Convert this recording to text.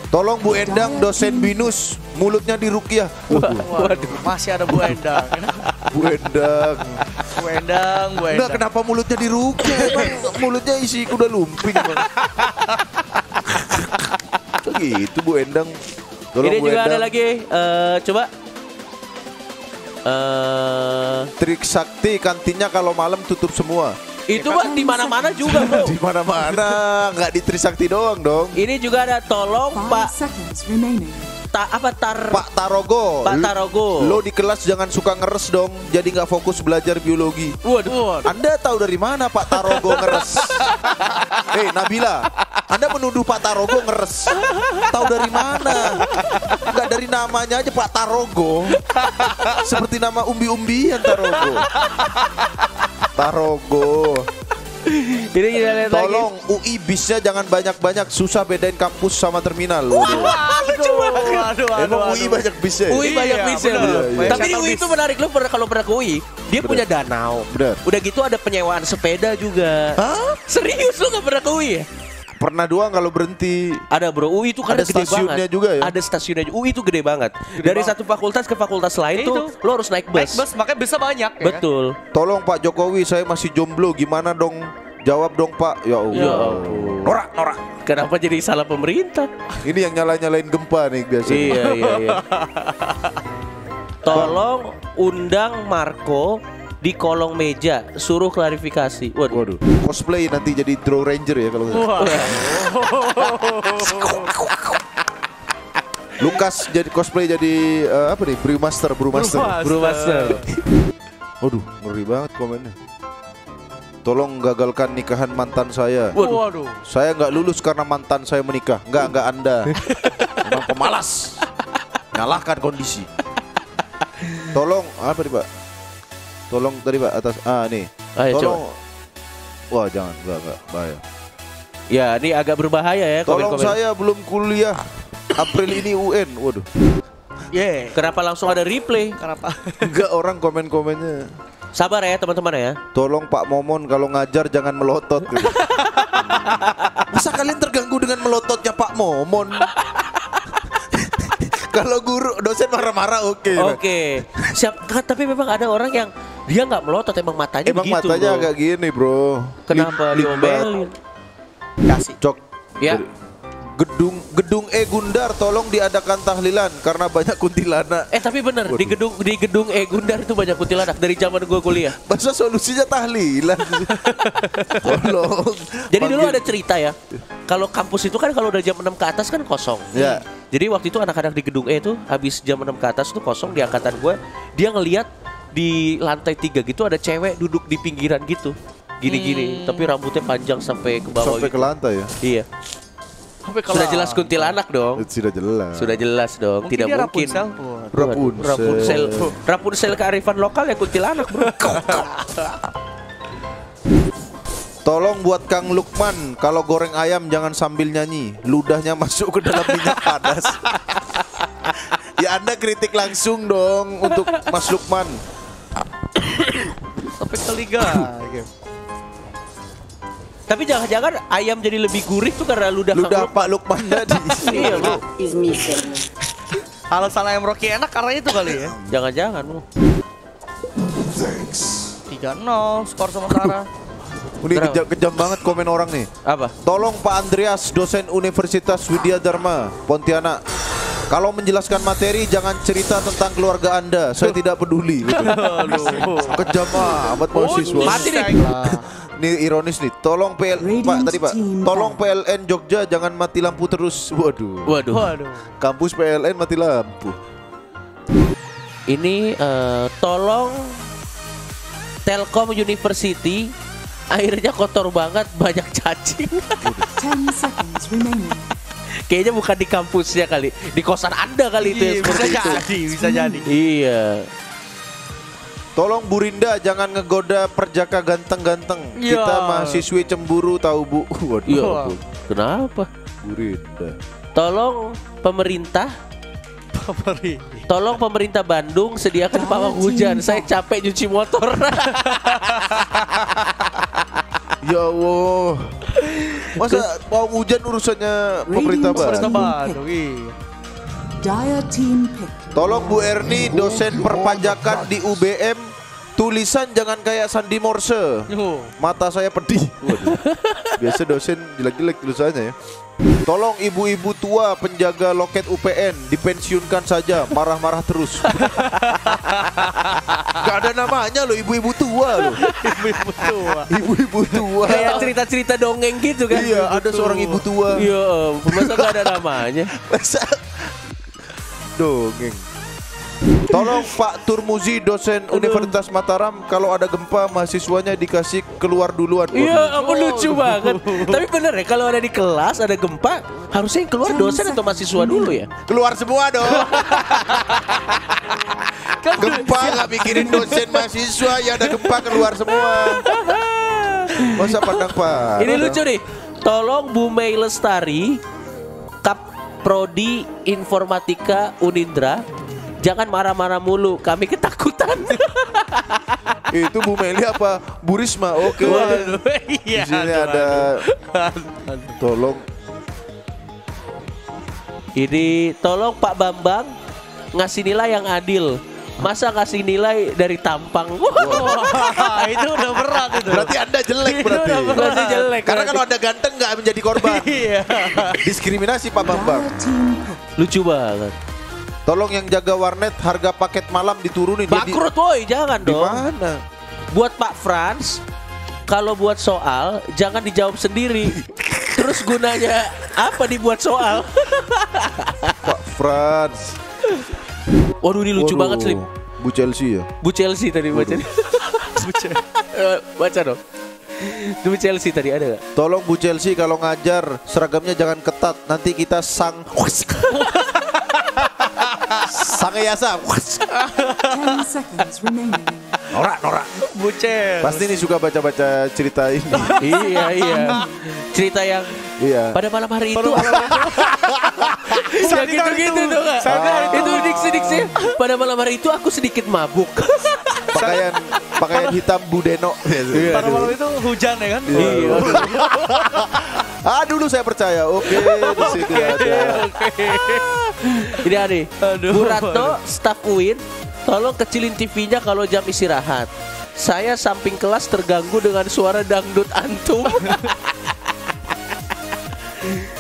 Tolong Bu Endang dosen binus mulutnya diruqyah. Waduh, masih ada Bu Endang. Bu Endang. Bu Endang, Bu Enggak, Endang. kenapa mulutnya diruqyah? Emang mulutnya isi kuda lumping. Gitu Bu Endang. Tolong Ini Bu juga ada Endang. lagi. Coba. Trik sakti kantinnya kalau malam tutup semua. Itu mah di mana-mana juga, Bro. Di mana-mana, nggak di Trisakti doang dong. Ini juga ada tolong Pak Pak Tarogo. Pak Tarogo. Lo di kelas jangan suka ngeres dong, jadi nggak fokus belajar biologi. Waduh. Anda tahu dari mana Pak Tarogo ngeres? Nabila, Anda menuduh Pak Tarogo ngeres. Tahu dari mana? Nggak dari namanya aja Pak Tarogo. Seperti nama umbi-umbian Tarogo. Tarogo. Ini kita lihat Tolong UI bisnya jangan banyak-banyak, susah bedain kampus sama terminal. Emang UI banyak bisnya. UI banyak bisnya. Iya. Tapi UI itu menarik, lo kalau pernah ke UI, dia punya danau. Bener. Udah gitu ada penyewaan sepeda juga. Hah? Serius lo gak pernah ke UI ya? Pernah doang kalau berhenti. Ada bro, UI itu kan Ada gede stasiunnya banget. juga ya? Ada stasiunnya juga. UI itu gede banget. Dari satu fakultas ke fakultas lain tuh lo harus naik bus. Naik bus, makanya bisa banyak. Ya Betul. Tolong Pak Jokowi, saya masih jomblo, gimana dong? Jawab dong Pak. Ya Allah. Ya ampun. Norak. Kenapa jadi salah pemerintah? Ini yang nyalain gempa nih biasanya. Iya. Tolong undang Marco di kolong meja, suruh klarifikasi. Waduh. Cosplay nanti jadi Draw Ranger ya kalau gitu. Lukas jadi cosplay jadi apa nih? Brewmaster. Waduh, ngeri banget komennya. Tolong gagalkan nikahan mantan saya. Waduh. Saya nggak lulus karena mantan saya menikah. Nggak Anda. Memang pemalas. Nyalahkan kondisi. Tolong apa nih Pak? Tolong tadi Pak atas nih. Ayo, Tolong. Wah jangan, enggak bahaya. Ya, ini agak berbahaya ya. Tolong komen-komen. saya belum kuliah. April ini UN. Waduh. Kenapa langsung ada replay? Kenapa? Enggak, orang komen-komennya. Sabar ya teman-teman ya. Tolong Pak Momon kalau ngajar jangan melotot. Masa kalian terganggu dengan melototnya Pak Momon? Kalau guru dosen marah-marah oke. Tapi memang ada orang yang dia nggak melotot, emang matanya Emang begitu, matanya bro. agak gini bro. Kenapa diomelin? Kasih. Cok. Ya. Gedung Gundar tolong diadakan tahlilan karena banyak kuntilanak. Tapi bener Waduh. di gedung Gundar itu banyak kuntilanak dari zaman gua kuliah. Masa solusinya tahlilan? Tolong. Jadi dulu ada cerita ya. Kalau kampus itu kan kalau udah jam 6 ke atas kan kosong. Ya. Jadi waktu itu anak-anak di gedung E itu habis jam 6 ke atas tuh kosong di angkatan gue. Dia ngelihat di lantai 3 gitu ada cewek duduk di pinggiran gitu. Gini-gini, tapi rambutnya panjang sampai ke bawah Sampai gitu. ke lantai ya. Iya. Sudah jelas kuntilanak dong. Sudah jelas. Sudah jelas dong. Mungkin Tidak dia mungkin. Rapunzel. Rapunzel kearifan lokal ya kuntilanak, bro. Tolong buat Kang Lukman, kalau goreng ayam jangan sambil nyanyi, ludahnya masuk ke dalam minyak panas. Ya Anda kritik langsung dong untuk Mas Lukman. Tapi ketiga. Tapi jangan-jangan ayam jadi lebih gurih tuh karena ludah Pak Lukman tadi. Iya, bro. Alasan ayam Rocky enak karena itu kali ya. Jangan-jangan, bro. 3-0 skor sementara. Ini kejam banget komen orang nih. Apa? Tolong Pak Andreas, dosen Universitas Widya Dharma, Pontianak. Kalau menjelaskan materi jangan cerita tentang keluarga Anda. Saya tidak peduli. Gitu. Kejam amat mahasiswa. Mati nih. Ini ironis nih. Tolong Tolong PLN Jogja jangan mati lampu terus. Waduh. Kampus PLN mati lampu. Ini tolong Telkom University airnya kotor banget, banyak cacing. 10 seconds remaining. Kayaknya bukan di kampusnya kali, di kosan Anda kali itu yang seperti itu. Bisa jadi. Iya. Tolong Bu Rinda jangan ngegoda perjaka ganteng-ganteng. Ya. Kita mahasiswi cemburu tahu Bu. Waduh. Iya. Kenapa? Bu Rinda. Tolong pemerintah Bandung sediakan pawang hujan. Saya capek nyuci motor. Ya Allah. Masa mau hujan urusannya pemerintah Radiant Bandung? Bandung, iya. Dire team pick. Tolong Bu Erni, dosen perpajakan di UBM, tulisan jangan kayak Sandi Morse. Yuh. Mata saya pedih. Waduh. Biasa dosen jelek-jelek tulisannya ya. Tolong ibu-ibu tua penjaga loket UPN dipensiunkan saja, marah-marah terus. Gak ada namanya loh ibu-ibu tua loh. Ibu-ibu tua. Ibu-ibu tua. Kayak cerita-cerita dongeng gitu kan. Iya, ada seorang ibu tua. Iya, masa gak ada namanya? Masa dongeng. Tolong Pak Turmuzi, dosen Universitas Mataram, kalau ada gempa mahasiswanya dikasih keluar duluan. Iya, ampun lucu banget. Tapi bener ya, kalau ada di kelas ada gempa, harusnya yang keluar dosen atau mahasiswa dulu ya. Keluar semua dong. Gempa nggak mikirin dosen mahasiswa, ya ada gempa keluar semua. Masa pandang Pak? Ini lucu nih. Tolong Bu Mei Lestari, Kap Prodi Informatika Unindra, jangan marah-marah mulu, kami ketakutan. Itu Bu Meli apa? Bu Risma? Oke. Waduh, iya. Di sini ada. Tolong. Ini tolong Pak Bambang ngasih nilai yang adil. Masa ngasih nilai dari tampang? Wah, itu udah berat itu. Berarti Anda jelek berarti. Berarti jelek. Karena kalau Anda ganteng nggak menjadi korban. Iya. Diskriminasi Pak Bambang. Dire team pick. Lucu banget. Tolong yang jaga warnet harga paket malam diturunin. Bangkrut boy, jangan Di dong. mana? Buat Pak Frans, kalau buat soal jangan dijawab sendiri. Terus gunanya apa dibuat soal? Pak Frans. Waduh, ini lucu Waduh, banget Slim. Bu Chelsea ya. Bu Chelsea tadi baca. Baca dong. Bu Chelsea tadi ada gak? Tolong Bu Chelsea kalau ngajar seragamnya jangan ketat. Nanti kita sang. Sangayasa. 10 seconds remaining. Norak. Bucel. Pasti nih suka baca-baca cerita ini. Iya. Cerita yang Iya. pada malam hari itu ya gitu-gitu dong gak? Itu diksi-diksi. Pada malam hari itu aku sedikit mabuk. Pakaian hitam Budeno. Pada malam itu hujan ya kan? Iya. Dulu saya percaya. Oke, di sini ada. Ini nih. Bu Ratno, staf UIN, tolong kecilin TV-nya kalau jam istirahat. Saya samping kelas terganggu dengan suara dangdut antum.